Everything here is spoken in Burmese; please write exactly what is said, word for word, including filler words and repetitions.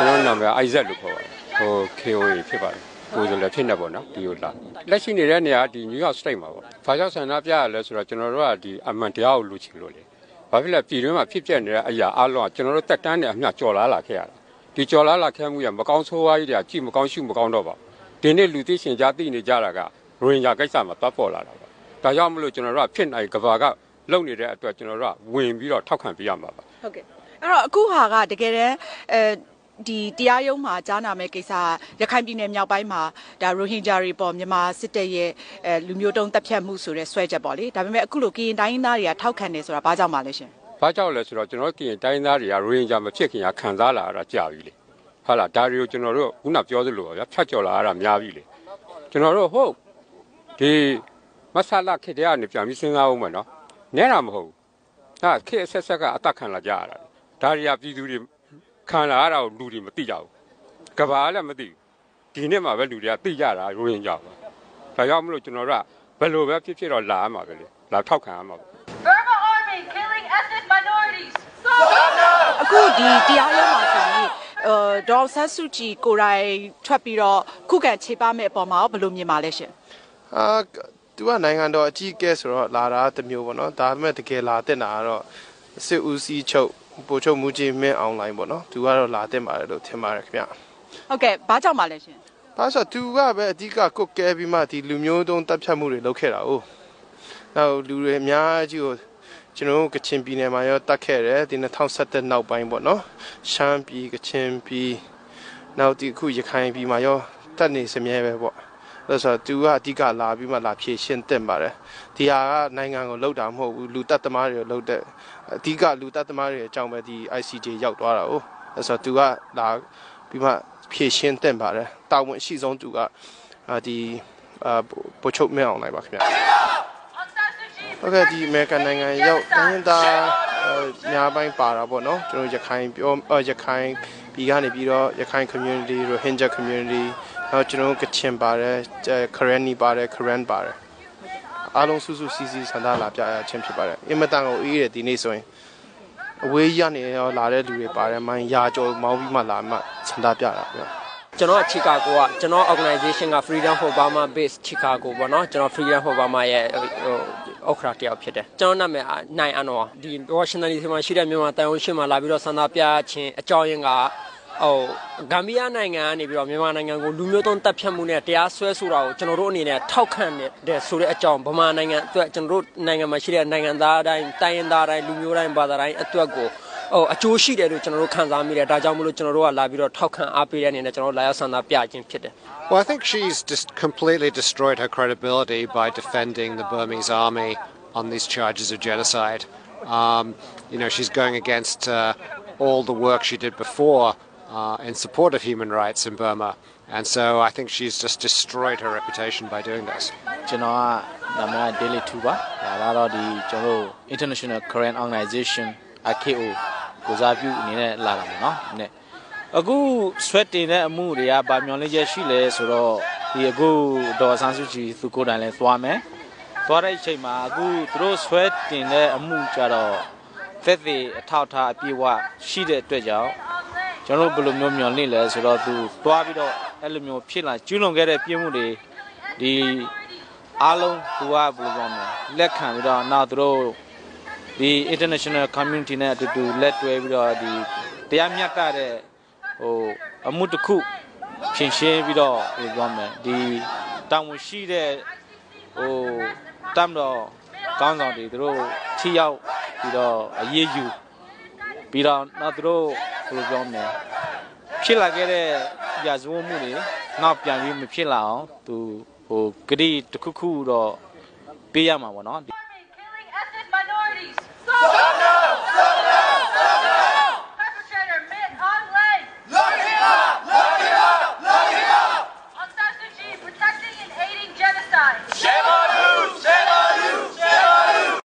ကျွန်တော်နာမည် Isaac လို့ခေါ်ပါတယ်ဟို K O A ဖြစ်ပါတယ်ကိုယ်ဆိုလည်းဖြစ်နေပေါ့နော်ဒီလိုလားလက်ရှိနေတဲ့နေရာဒီ New York State မှာပေါ့ဘာကြောင့်ဆန္ဒပြရလဲဆိုတော့ကျွန်တော်တို့ကဒီအမှန်တရားကိုလူချင်လို့လေဘာဖြစ်လဲပြည်တွင်းမှာဖြစ်ပျက်နေတဲ့အရာအလုံးကကျွန်တော်တို့တက်တန်းနေအမျှကြော်လာလာခဲ့ရတာဒီကြော်လာလာခဲ့မှုရမကောင်းဆိုးဝါးကြီးတွေကကြည့်မကောင်းရှုမကောင်းတော့ပါဒီနေ့လူသိရှင်ကြားသိနေကြတာကရိုဟင်ဂျာကိစ္စမှာသွားပေါ်လာတာပါဒါကြောင့်မလို့ကျွန်တော်တို့ကဖြစ်နိုင်ကဘာကလုံနေတဲ့အတွက်ကျွန်တော်တို့ကဝင်ပြီးတော့ထောက်ခံပေးရမှာပါဟုတ်ကဲ့အဲ့တော့အခုဟာကတကယ်တမ်းအဲဒီတရားရုံးမှာကြားနာမဲ့ကိစ္စရခိုင်ပြည်နယ်မြောက်ပိုင်းမှာဒါရိုဟင်ဂျာတွေပေါ်မြန်မာစစ်တပ်ရဲ့အဲလူမျိုးတုံးတပ်ဖြတ်မှုဆိုတဲ့ဆွဲချက်ပေါ့လေဒါပေမဲ့အခုလိုကရင်တိုင်းရင်းသားတွေကထောက်ခံနေဆိုတာဘာကြောင့်ပါလဲရှင်ဘာကြောင့်လဲဆိုတော့ကျွန်တော်ကရင်တိုင်းရင်းသားတွေကရိုဟင်ဂျာမဖြစ်ခင်ကခံစားလာရတာကြာပြီလေဟုတ်လားဒါတွေကိုကျွန်တော်တို့ခုနပြောသလိုပါဗျာဖြတ်ကျော်လာရတာများပြီလေကျွန်တော်တို့ဟုတ်ဒီမဆလာခေတ္တကနေပြန်ပြီးစဉ်းစားအောင်မယ်နော်နဲတာမဟုတ်ဘူးဟာခေတ်ဆက်ဆက်ကအသက်ခံလာကြရတာဒါတွေကပြည်သူတွေခံလာရတာကိုလူတွေမသိကြဘူးကဘာလည်းမသိဘူးဒီနေ့မှပဲလူတွေကသိကြတာရိုဟင်ဂျာပါဒါကြောင့်မလို့ကျွန်တော်တို့ကဘယ်လိုပဲဖြစ်ဖြစ်တော့လာရမှာပဲလေလာထောက်ခံရမှာပေါ့ Burma Army killing ethnic minorities အခုဒီတရားရုံးမှာဆိုရင်အဲဒေါ်ဆတ်စုကြည်ကိုရိုင်ထွက်ပြီးတော့ခုခံခြေပမဲ့အပေါ်မှာဘယ်လိုမြင်ပါလဲရှင်အာသူကနိုင်ငံတော်အကြီးအကဲဆိုတော့လာတာတမျိုးပေါ့နော်ဒါပေမဲ့တကယ်လာတဲ့နာကတော့စစ်ဦးစီးချုပ်ပို့ချုပ်မူကြီးမင်းအွန်လိုင်းပေါ့နော်သူကတော့လာတဲ့ပါတယ်လို့ထင်ပါတယ်ခင်ဗျဟုတ်ကဲ့ဘာကြောင့်ပါလဲရှင်ဘာဆိုသူကပဲအဓိကကုတ်ကဲပြီးမှဒီလူမျိုးတုံးတပ်ဖြတ်မှုတွေလုပ်ခဲ့တာ哦နောက်လူတွေအများကြီးကိုကျွန်တော်ကချင်ပြည်နယ်မှာရောတတ်ခဲ့တယ်ဒီ၂၀၁၁နောက်ပိုင်းပေါ့နော်ရှမ်းပြည်ကချင်ပြည်နောက်ဒီခုရခိုင်ပြည်မှာရောတတ်နေစမြဲပဲပေါ့ဒါဆိုသူကအဓိကလာပြီးမှလာဖြည့်ရှင်းတင်ပါတယ်ဒီဟာကနိုင်ငံကိုလှုပ်တာမဟုတ်ဘူးလူတပ်သမားတွေလှုပ်တဲ့အဓိကလူတပ်သမားတွေအကြောင်းပဲဒီ I C J ရောက်သွားတာ哦ဒါဆိုသူကလာပြီးမှဖြည့်ရှင်းတင်ပါတယ်တာဝန်အရှိဆုံးသူကဒီပို့ချုပ်မင်းအောင်လိုက်ပါခင်ဗျဟုတ်ကဲ့ဒီအမေရိကန်နိုင်ငံရောက်တိုင်းသားများပိုင်းပါတာပေါ့နော်ကျွန်တော်ရခိုင်ပြောရခိုင်ပြည်ကနေပြီးတော့ရခိုင် community ရိုဟင်ဂျာ community နောက်ကျွန်တော်ကချင်ပါတယ်ခရန်နီပါတယ်ခရန်ပါတယ်အားလုံးစုစုစည်းစည်းဆန္ဒလာပြရခြင်းဖြစ်ပါတယ်အင်မတန်ကိုအေးတယ်ဒီနေ့ဆိုရင်အဝေးရနေရောလာတဲ့လူတွေပါတယ်မိုင်းရာကျော်မောင်းပြီးမှလာမှဆန္ဒပြတာဗျကျွန်တော်ချီကာဂိုကကျွန်တော် organization က Freedom for Burma Base Chicago ပေါ့နော်ကျွန်တော် Freedom for Burma ရဲ့ဟိုဥက္ကဋ္ဌတယောက်ဖြစ်တယ်ကျွန်တော်နာမည်နိုင်အနော်ဒီ Washington D C မှာရှိတဲ့မြန်မာတန်ရုံးရှိမှလာပြီးတော့ဆန္ဒပြခြင်းအကြောင်းရင်းကဟိုဂမ်ဘီယာနိုင်ငံကနေပြီးတော့မြန်မာနိုင်ငံကိုလူမျိုးတုံးတပ်ဖြတ်မှုနဲ့တရားစွဲဆိုတာကိုကျွန်တော်တို့အနေနဲ့ထောက်ခံတဲ့ဆိုတဲ့အကြောင်းဗမာနိုင်ငံအတွက်ကျွန်တော်တို့နိုင်ငံမှာရှိတဲ့နိုင်ငံသားတိုင်းတိုင်းရင်းသားတိုင်းလူမျိုးတိုင်းဘာသာတိုင်းအတွက်ကိုဟိုအကျိုးရှိတယ်လို့ကျွန်တော်တို့ခံစားမိတယ်ဒါကြောင့်မလို့ကျွန်တော်တို့ကလာပြီးတော့ထောက်ခံအားပေးတဲ့အနေနဲ့ကျွန်တော်လာရောက်ဆန္ဒပြခြင်းဖြစ်တယ် Well, I think she's just completely destroyed her credibility by defending the Burmese army on these charges of genocide. Um, you know, she's going against uh, all the work she did before uh, in support of human rights in Burma. And so I think she's just destroyed her reputation by doing this. You know, I'm Daily Tuba. The International Korean Organization, I K O, goes up you in a lot ofအခုဆွဲတင်တဲ့အမှုတွေကဗာမျောလင်းချက်ရှိလဲဆိုတော့ဒီအခုဒေါ်ဆန်းစုကြည်သူကိုယ်တိုင်လဲသွားမယ်သွားတဲ့အချိန်မှာအခုသူတို့ဆွဲတင်တဲ့အမှုကြတော့သက်သေအထောက်အထားအပြည့်အဝရှိတဲ့အတွက်ကြောင့်ကျွန်တော်တို့ဘယ်လိုမျိုးမျောလင့်လဲဆိုတော့သူသွားပြီးတော့အဲ့လိုမျိုးဖြစ်လာကျူးလွန်ခဲ့တဲ့ပြစ်မှုတွေဒီအားလုံးသူကဘယ်လိုပြောမလဲလက်ခံပြီးတော့နောက်သူတို့ဒီ international community နဲ့အတူတူလက်တွဲပြီးတော့ဒီတရားမျှတတဲ့ဟိုအမှုတစ်ခုဖြင်းရှင်းပြီးတော့ဟိုပြောမယ်ဒီတောင်ဝင်ရှိတဲ့ဟိုတမ်းတော့ကောင်းဆောင်တွေသူတို့ထိရောက်ပြီးတော့အရေးယူပြီးတော့နောက်သူတို့ဘယ်လိုပြောမလဲဖြစ်လာခဲ့တဲ့ရာဇဝတ်မှုတွေနောက်ပြန်ပြီးမဖြစ်လာအောင်သူဟိုဂတိတစ်ခုခုတော့ပေးရမှာပေါ့နော်